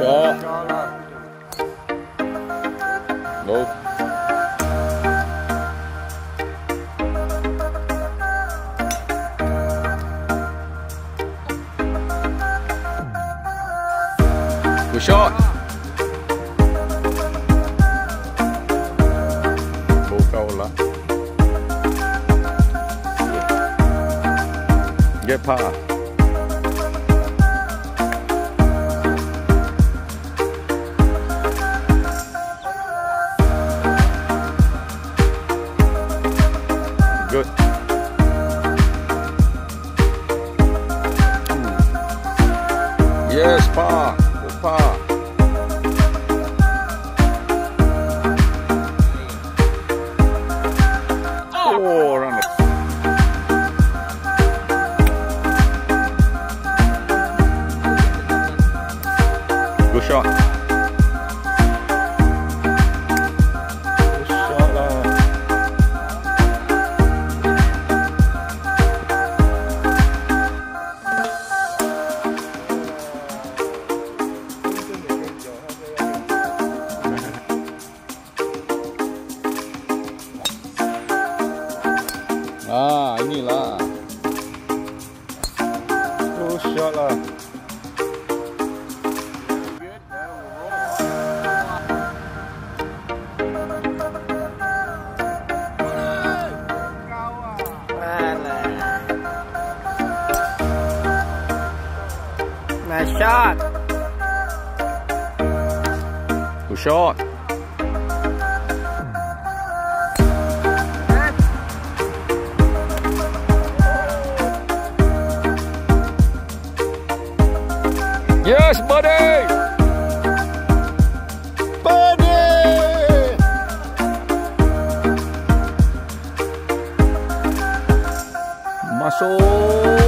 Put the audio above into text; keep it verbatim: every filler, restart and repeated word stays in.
shot. No. Good shot. Ball goal lah. Get par. Good. Yes, par. Good par. Oh, run it. Good shot. Good shot lah. Ah, inilah. Good shot lah. Nice shot. Good shot. Yes, buddy. Buddy. Masuk.